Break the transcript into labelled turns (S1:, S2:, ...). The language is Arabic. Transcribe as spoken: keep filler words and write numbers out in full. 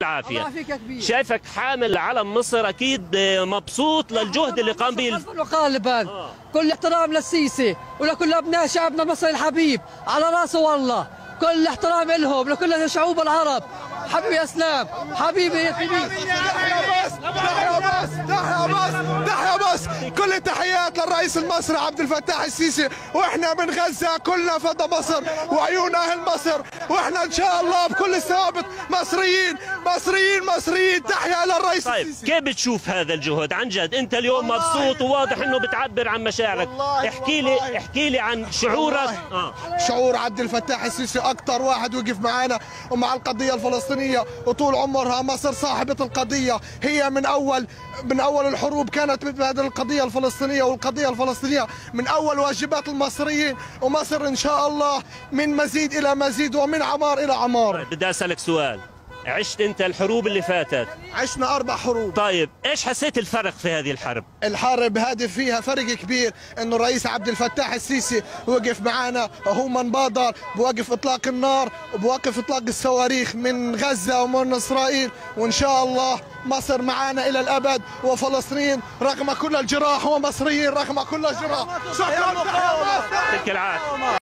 S1: العافية. شايفك حامل علم مصر، أكيد مبسوط للجهد اللي قام به.
S2: غالبا كل احترام للسيسي ولكل أبناء شعبنا المصري الحبيب، على راسه والله، كل احترام لهم لكل شعوب العرب. حبيبي اسلام، حبيبي يا حبيبي.
S3: تحيا بس تحيا بس تحيا بس تحيا بس كل التحيات للرئيس المصري عبد الفتاح السيسي، واحنا من غزه كلنا فدى مصر وعيون اهل مصر، واحنا ان شاء الله بكل الثوابت مصريين مصريين مصريين. تحيا للرئيس
S1: طيب
S3: السيسي.
S1: كيف بتشوف هذا الجهد عن جد؟ انت اليوم مبسوط وواضح انه بتعبر عن مشاعرك. احكي لي احكي لي عن شعورك.
S3: آه. شعور عبد الفتاح السيسي اكثر واحد وقف معنا ومع القضيه الفلسطينيه، وطول عمرها مصر صاحبه القضيه. هي من اول من اول الحروب كانت بهذه القضيه الفلسطينيه، والقضيه الفلسطينيه من اول واجبات المصريين، ومصر ان شاء الله من مزيد الى مزيد ومن عمار الى عمار.
S1: بدي اسالك سؤال، عشت انت الحروب اللي فاتت؟
S3: عشنا اربع حروب.
S1: طيب ايش حسيت الفرق في هذه الحرب؟
S3: الحرب هذه فيها فرق كبير، انه الرئيس عبد الفتاح السيسي وقف معنا، هو من بادر بوقف اطلاق النار وبوقف اطلاق الصواريخ من غزه ومن اسرائيل، وان شاء الله مصر معنا الى الابد، وفلسطين رغم كل الجراح ومصريين رغم كل الجراح. شكرا.
S1: يعطيك العافيه.